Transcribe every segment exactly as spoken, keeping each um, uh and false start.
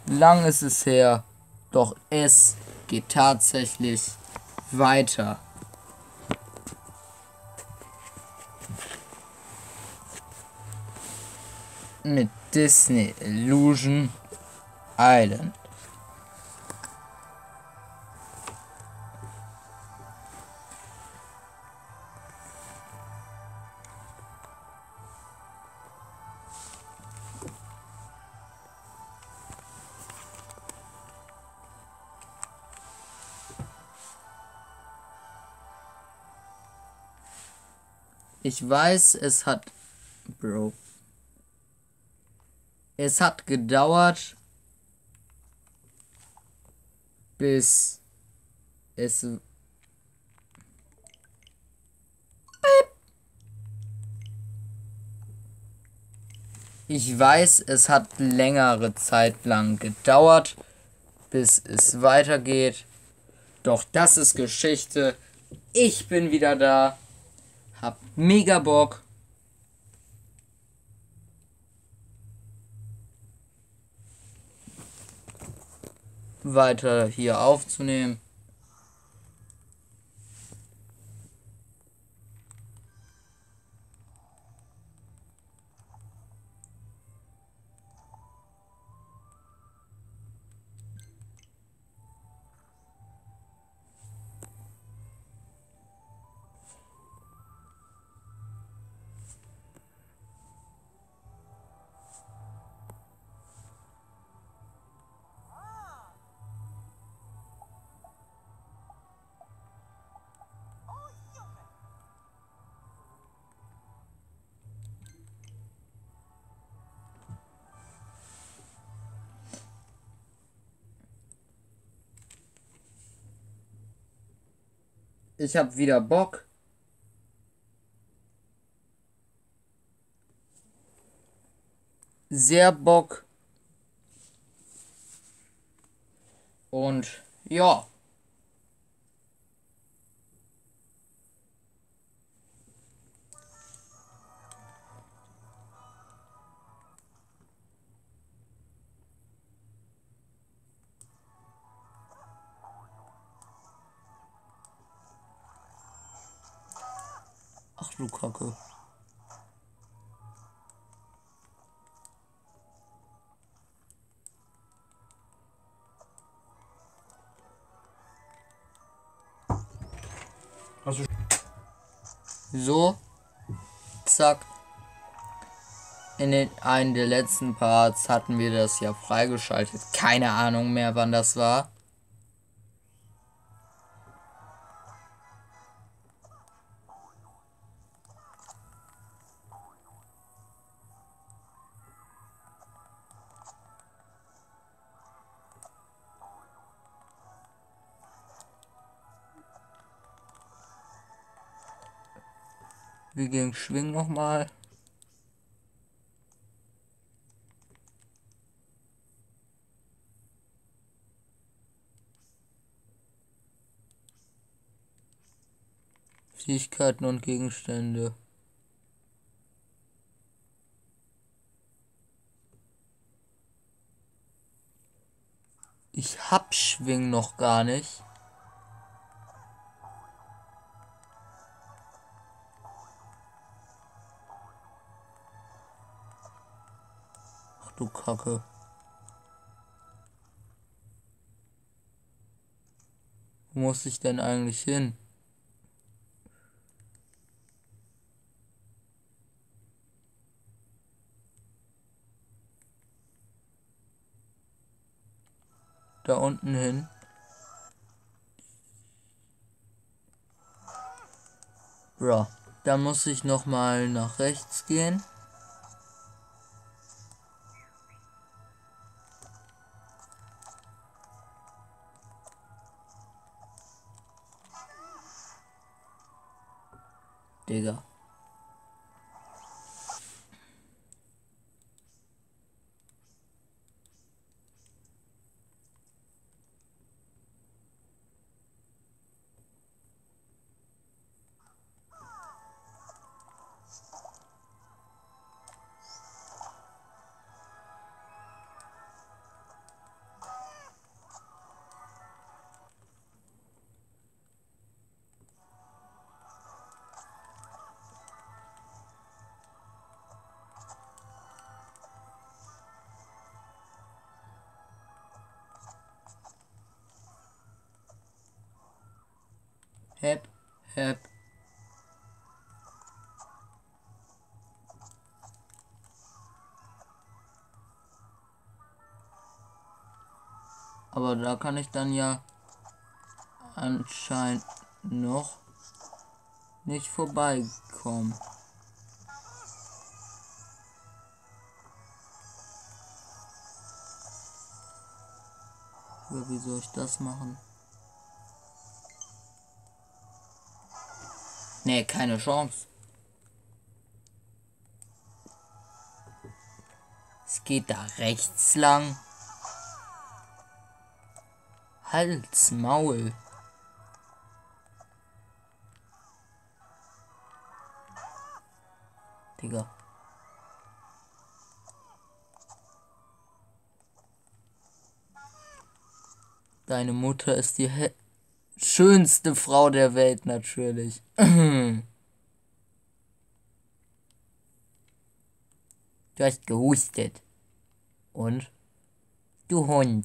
Lang ist es her, doch es geht tatsächlich weiter. Mit Disney Illusion Island. Ich weiß, es hat... Bro. Es hat gedauert, bis es... Ich weiß, es hat längere Zeit lang gedauert, bis es weitergeht. Doch das ist Geschichte. Ich bin wieder da. Hab mega Bock. Weiter hier aufzunehmen. Ich hab wieder Bock. Sehr Bock. Und ja. Ach du Kacke. Also So. Zack. In den einen der letzten Parts hatten wir das ja freigeschaltet. Keine Ahnung mehr, wann das war. Wir gehen schwingen nochmal. Fähigkeiten und Gegenstände. Ich hab Schwing noch gar nicht. Ach du Kacke. Wo muss ich denn eigentlich hin? Da unten hin. Bro. Dann muss ich noch mal nach rechts gehen. Digga. Hep, hep. Aber da kann ich dann ja anscheinend noch nicht vorbeikommen. Oder wie soll ich das machen? Nee, keine Chance. Es geht da rechts lang. Hals, Maul. Digga. Deine Mutter ist die he schönste Frau der Welt, natürlich. Du hast gehustet. Und? Du Hund.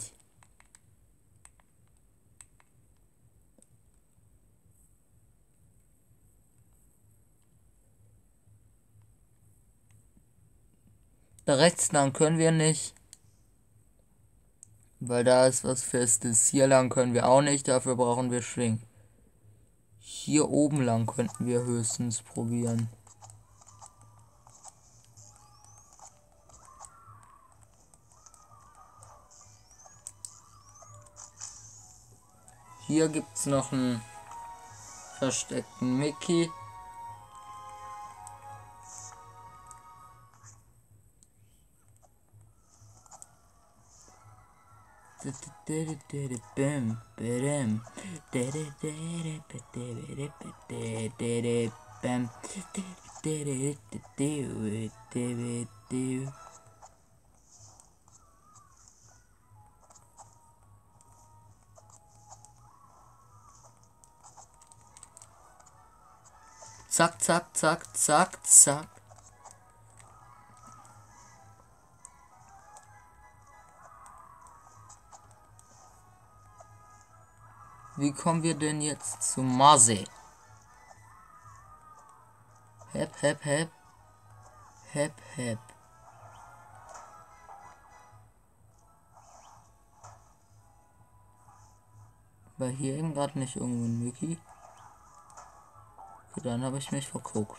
Da rechts lang können wir nicht. Weil da ist was Festes. Hier lang können wir auch nicht. Dafür brauchen wir Schwingen. Hier oben lang könnten wir höchstens probieren. Hier gibt es noch einen versteckten Mickey. Zack, zack, zack, zack, zack. Wie kommen wir denn jetzt zu Mase? Hep, hep, hep. Hep, hep. War hier eben gerade nicht irgendwo ein Mickey? Okay, dann habe ich mich verguckt.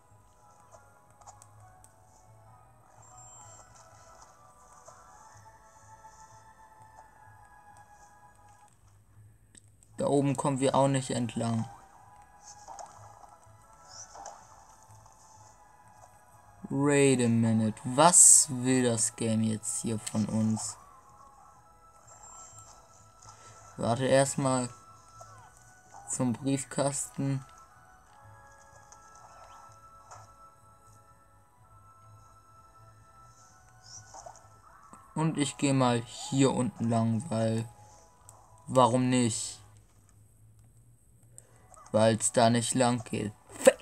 Da oben kommen wir auch nicht entlang. Wait a minute. Was will das Game jetzt hier von uns? Warte erstmal zum Briefkasten. Und ich gehe mal hier unten lang, weil... Warum nicht? Weil es da nicht lang geht.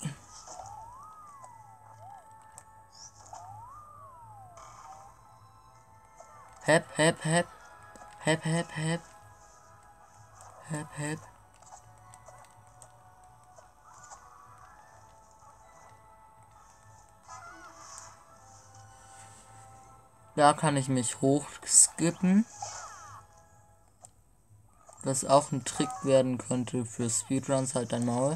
Hep, hep, hep. Hep, hep, hep. Hep, hep. Da kann ich mich hochskippen. Was auch ein Trick werden könnte für Speedruns, halt dein Maul.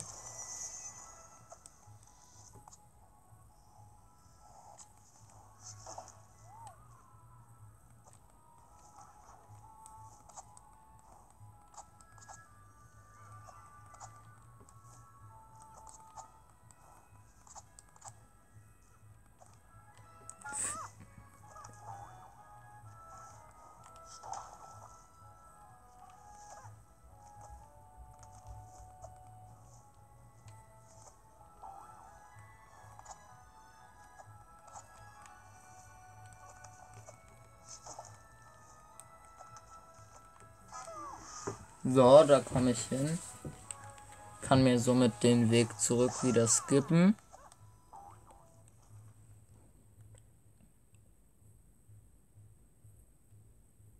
So, da komme ich hin. Kann mir somit den Weg zurück wieder skippen.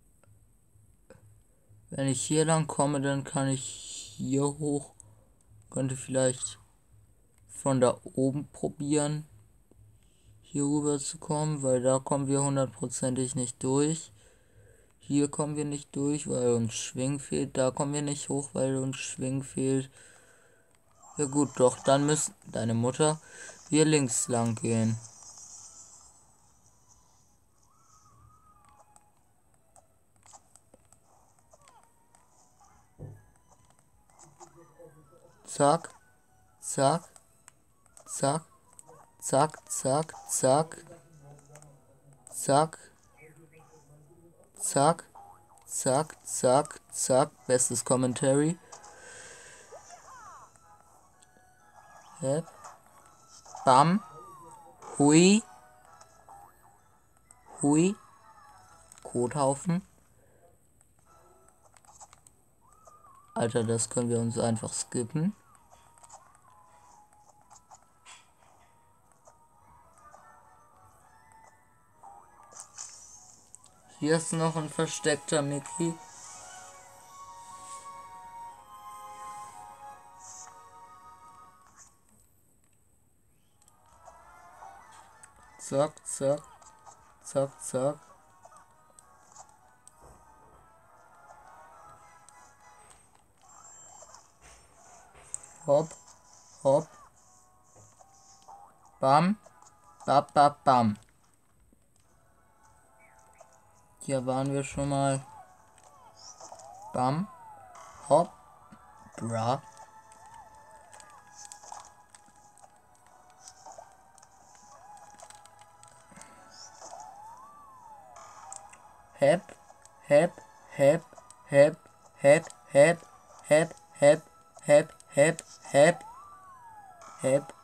Wenn ich hier lang komme, dann kann ich hier hoch Könnte vielleicht von da oben probieren, hier rüber zu kommen, weil da kommen wir hundertprozentig nicht durch. Hier kommen wir nicht durch, weil uns Schwing fehlt. Da kommen wir nicht hoch, weil uns Schwing fehlt. Ja gut, doch, dann müssen deine Mutter hier links lang gehen. Zack, zack, zack, zack, zack, zack, zack, zack, zack, zack, zack, bestes Commentary. Yep. Bam, hui, hui, Kothaufen. Alter, das können wir uns einfach skippen. Hier ist noch ein versteckter Mickey. Zack, zack, zack, zack. Hopp, hopp. Bam, bap, bap, bam. Hier waren wir schon mal. Bam, hopp, bra. Hep, hep, hep, hep, hep, hep, hep, hep, hep, hep, hep, hep.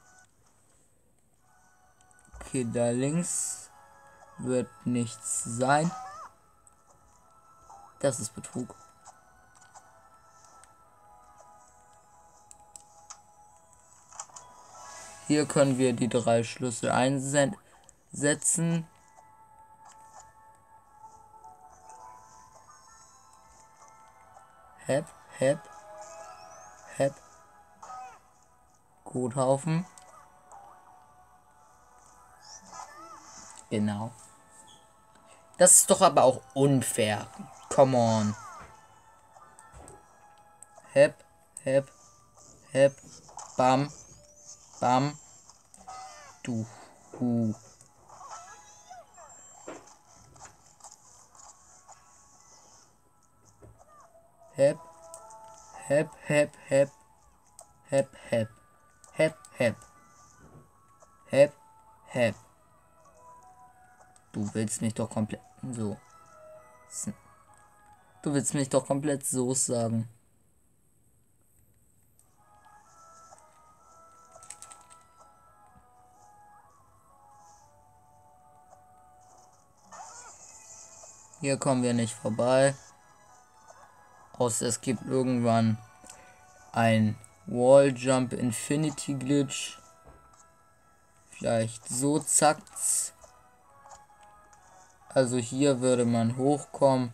Okay, da links wird nichts sein. Das ist Betrug. Hier können wir die drei Schlüssel einsetzen. Hep, hep, hep. Kothaufen. Genau. Das ist doch aber auch unfair. Come on. Hep, hep, hep. Bam, bam. Du, hu. Hep, hep, hep, hep. Hep, hep. Hep, hep. Hep, hep. Du willst mich doch komplett so. Du willst mich doch komplett so sagen. Hier kommen wir nicht vorbei. Außer es gibt irgendwann ein Wall Jump Infinity Glitch. Vielleicht so zackt's. Also hier würde man hochkommen.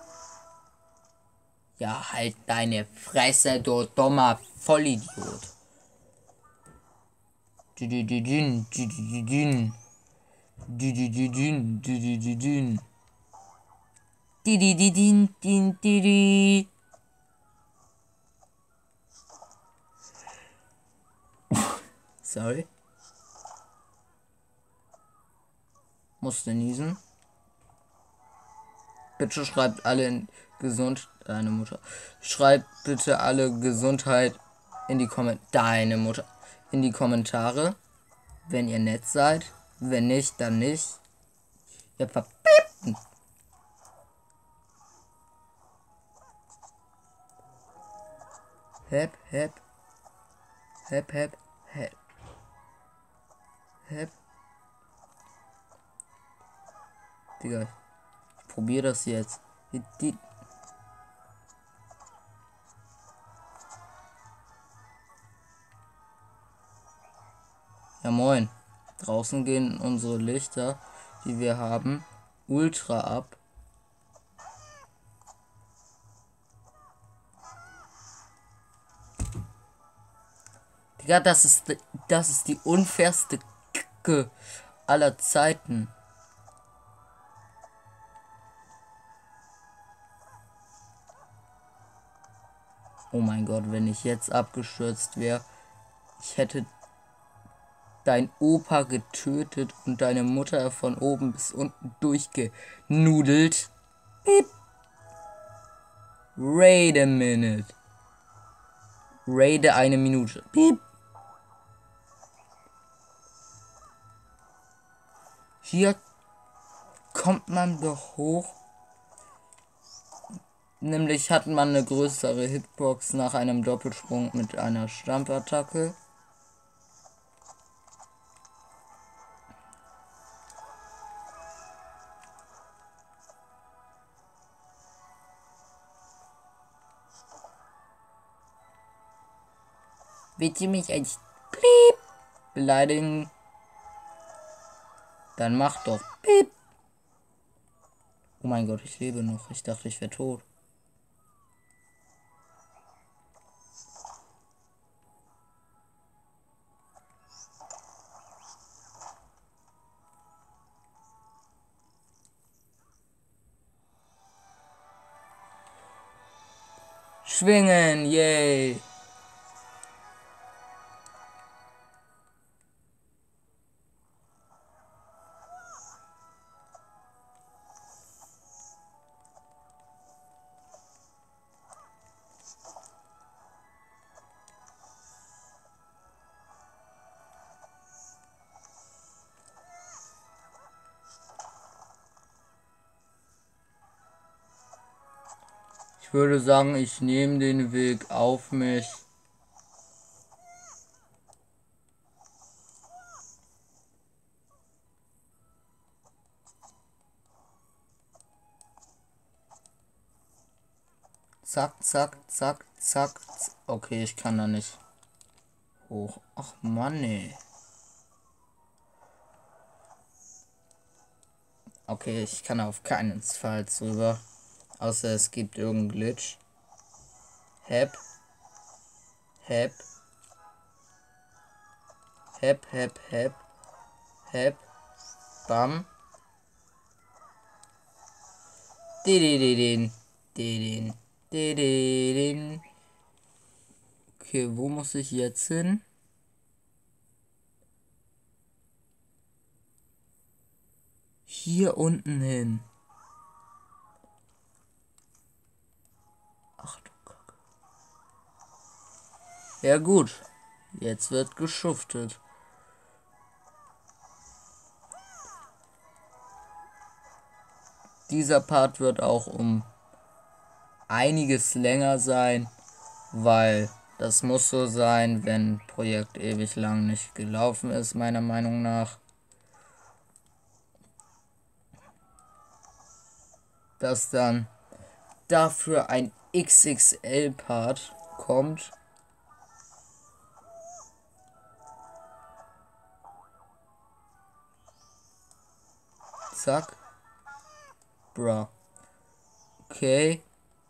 Ja, halt deine Fresse, du dummer Vollidiot. Dü-dü-dü-dün, dü-dü-dü-dün. Dü-dü-dü-dün, dü-dü-dü-dün. Di-di-di-din, din, di-di. Sorry. Musste niesen. Bitte schreibt alle in gesund. Deine Mutter. Schreibt bitte alle Gesundheit in die Kommentare. Deine Mutter. In die Kommentare. Wenn ihr nett seid. Wenn nicht, dann nicht. Ihr verpiepten. Hep, hep. Hep, hep, hep. Hep. Digga. Ich probier das jetzt. Die, die. Ja moin. Draußen gehen unsere Lichter, die wir haben, ultra ab. Ja, das ist, das ist die unfairste Kacke aller Zeiten. Oh mein Gott, wenn ich jetzt abgestürzt wäre, ich hätte dein Opa getötet und deine Mutter von oben bis unten durchgenudelt. Piep. Wait a minute. Raide eine Minute. Piep. Hier kommt man doch hoch. Nämlich hat man eine größere Hitbox nach einem Doppelsprung mit einer Stampattacke. Willst du mich als Piep beleidigen? Dann mach doch Piep. Oh mein Gott, ich lebe noch. Ich dachte, ich wäre tot. Schwingen, yay. Ich würde sagen, ich nehme den Weg auf mich. Zack, zack, zack, zack. Okay, ich kann da nicht hoch. Ach Mann, ey. Okay, ich kann auf keinen Fall drüber. Außer es gibt irgendeinen Glitch. Hep. Hep. Hep, hep, hep. Hep. Bam. Didididin. Didin. Dididin. Okay, wo muss ich jetzt hin? Hier unten hin. Ach du Kacke. Ja gut. Jetzt wird geschuftet. Dieser Part wird auch um einiges länger sein, weil das muss so sein, wenn Projekt ewig lang nicht gelaufen ist, meiner Meinung nach. Dass dann dafür ein X X L-Part kommt. Zack. Bra. Okay.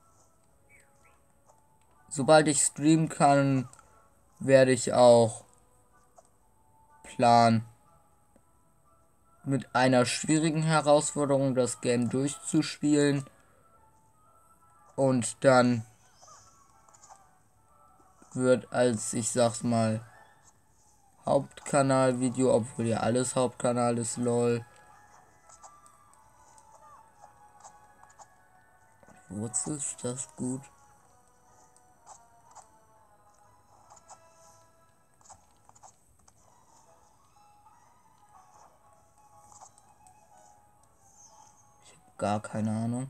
Sobald ich streamen kann, werde ich auch planen, mit einer schwierigen Herausforderung das Game durchzuspielen. Und dann wird als, ich sag's mal, Hauptkanalvideo, obwohl ja alles Hauptkanal ist, lol. Wozu ist das gut? Ich habe gar keine Ahnung.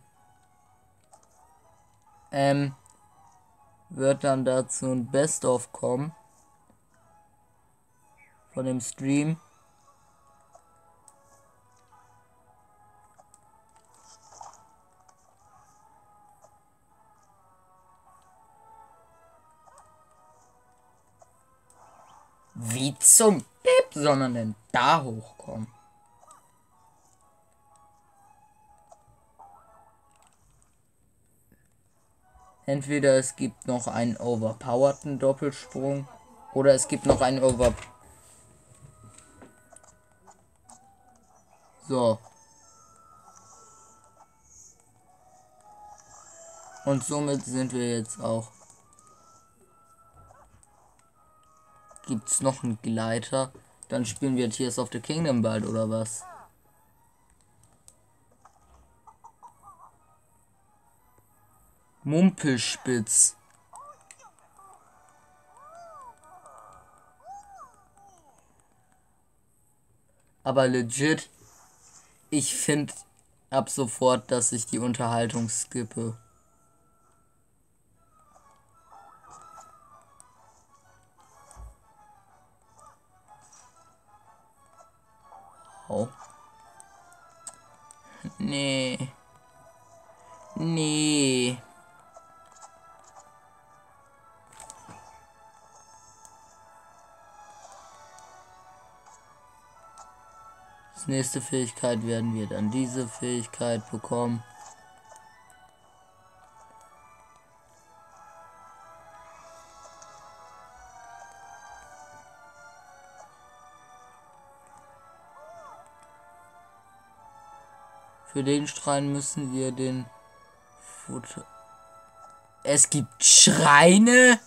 Ähm, wird dann dazu ein Best-of kommen von dem Stream. Wie zum Pip, sondern denn da hochkommen. Entweder es gibt noch einen overpowerten Doppelsprung Oder es gibt noch ein Over... So. Und somit sind wir jetzt auch... Gibt's noch einen Gleiter? Dann spielen wir Tears of the Kingdom bald, oder was? Mumpelspitz. Aber legit, ich finde ab sofort, dass ich die Unterhaltung skippe. Oh. Nee. Nee. Als nächste Fähigkeit werden wir dann diese Fähigkeit bekommen. Für den Schrein müssen wir den Futter. Es gibt Schreine?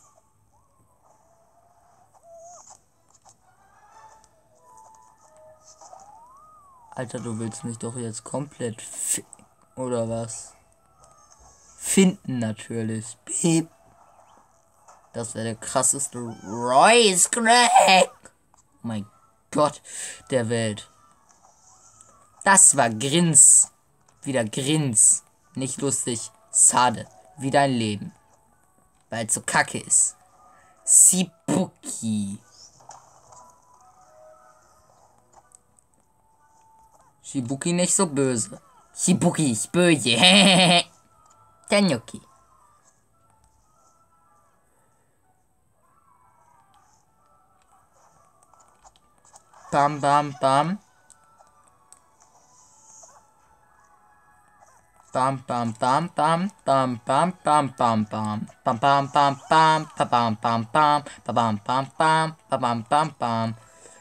Alter, du willst mich doch jetzt komplett fi- oder was? Finden natürlich. Piep. Das wäre der krasseste Royce Crack. Oh mein Gott der Welt. Das war Grins. Wieder Grins. Nicht lustig. Schade. Wie dein Leben. Weil es so kacke ist. Shibuki. Shibuki nicht so böse. Shibuki ist böse. Tanuki. Bam, bam, bam. Bam, bam, bam, bam, bam, bam, bam, bam, bam. Bam, bam, bam, bam, bam, bam, bam, bam, bam, bam, bam, bam, bam.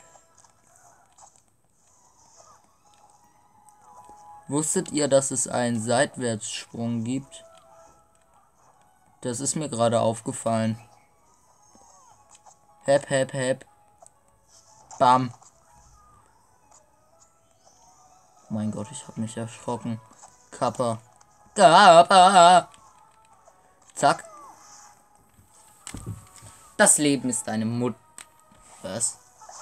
Wusstet ihr, dass es einen Seitwärtssprung gibt? Das ist mir gerade aufgefallen. Hep, hep, hep. Bam. Oh mein Gott, ich hab mich erschrocken. Kappa. Kappa. Zack. Das Leben ist eine Mut. Was?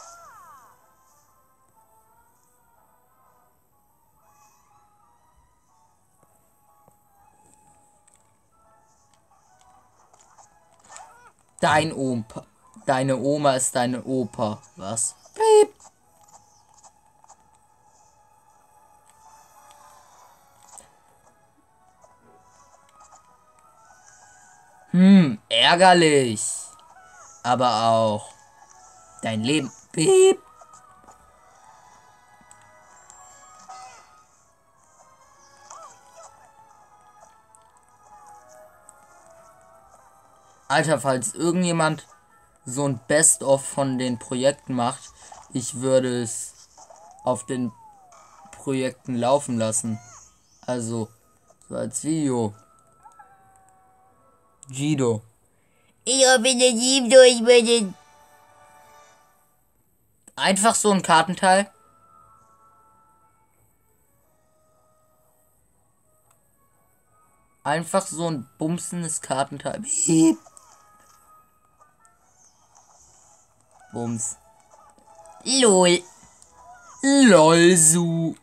Dein Opa. Deine Oma ist deine Opa. Was? Piep. Hm, ärgerlich. Aber auch dein Leben. Piep. Alter, falls irgendjemand so ein Best-of von den Projekten macht, ich würde es auf den Projekten laufen lassen. Also, so als Video. Jido. Ich hoffe, der liebt euch bei den... Einfach so ein Kartenteil. Einfach so ein bumsendes Kartenteil. Piep. Bums. Lol. Lol, so.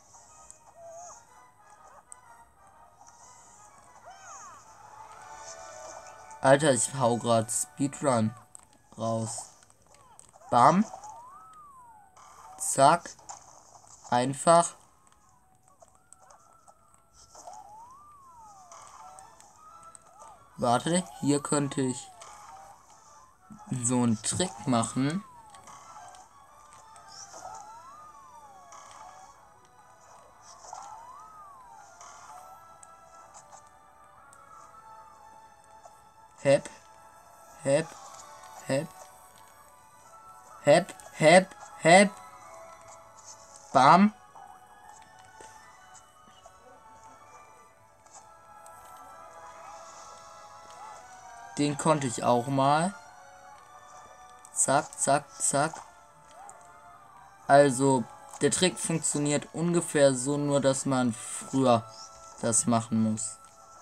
Alter, ich hau grad Speedrun raus. Bam. Zack. Einfach. Warte, hier könnte ich so einen Trick machen. Hep. Hep. Hep. Hep, hep, hep. Bam. Den konnte ich auch mal. Zack, zack, zack. Also, der Trick funktioniert ungefähr so, nur dass man früher das machen muss.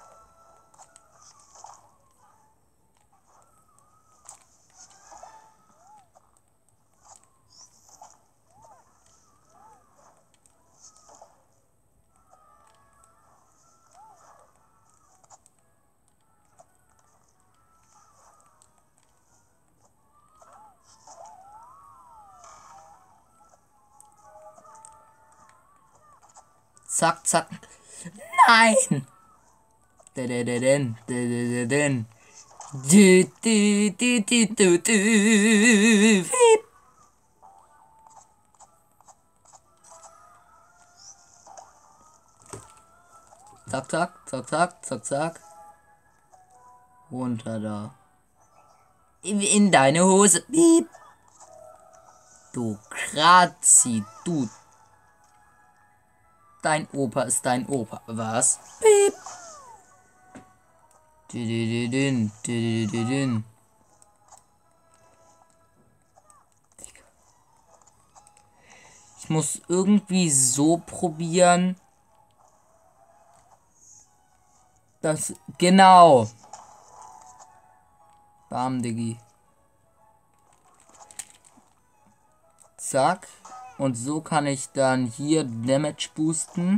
Zack, zack. Nein! Du, du, du, du, du, du. Zack, zack, zack, zack, zack, zack. Runter da. In, in deine Hose. Piep. Du Krazi, du. Dein Opa ist dein Opa. Was? Piep. Didididin, didididin. Ich muss irgendwie so probieren. Das. Genau. Bam, Diggi. Zack. Und so kann ich dann hier Damage boosten.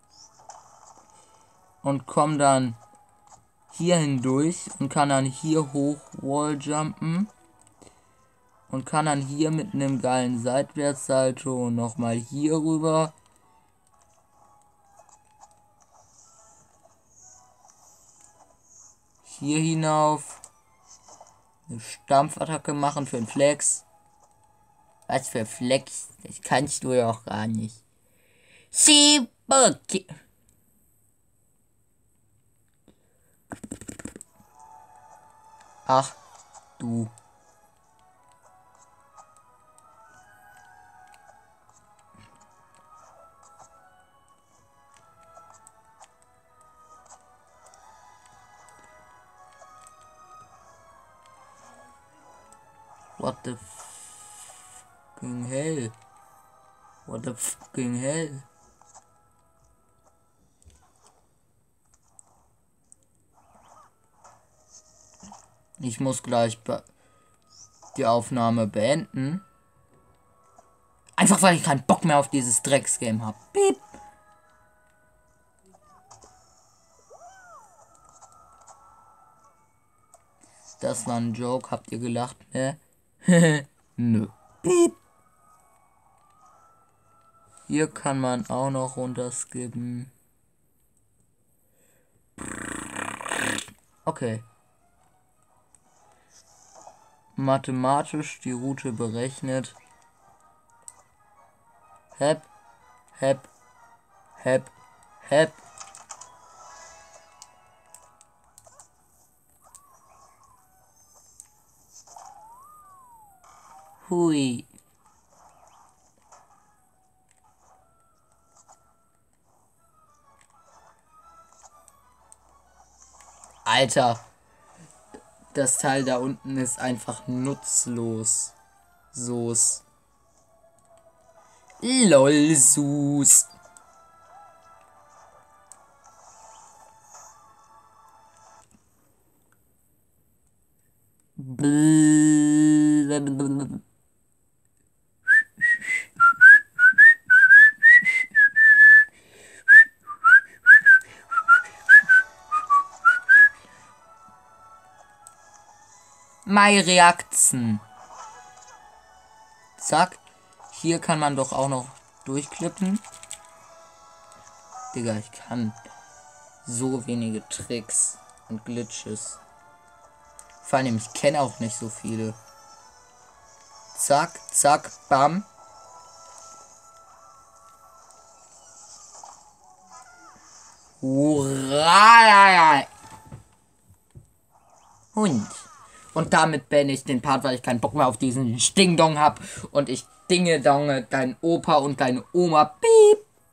Und komme dann hier hindurch. Und kann dann hier hoch Walljumpen. Und kann dann hier mit einem geilen Seitwärtssalto nochmal hier rüber. Hier hinauf. Eine Stampfattacke machen für einen Flex. Was für Flex? Das kannst du ja auch gar nicht. Schiebeki. Ach, du. What the fucking hell? What the fucking hell? Ich muss gleich die Aufnahme beenden. Einfach weil ich keinen Bock mehr auf dieses Drecksgame habe. Piep. Das war ein Joke. Habt ihr gelacht, ne? Nö. Piep. Hier kann man auch noch runterskippen. Okay. Mathematisch die Route berechnet. Hep, hep, hep, hep. Hui. Alter. Das Teil da unten ist einfach nutzlos. Soos. Lol, Sus. My Reaktion. Zack. Hier kann man doch auch noch durchklippen. Digga, ich kann so wenige Tricks und Glitches. Vor allem, ich kenne auch nicht so viele. Zack, zack, bam. Hurra! Hund. Und damit beende ich den Part, weil ich keinen Bock mehr auf diesen Stingdong hab. Und ich dinge donge dein Opa und deine Oma. Piep.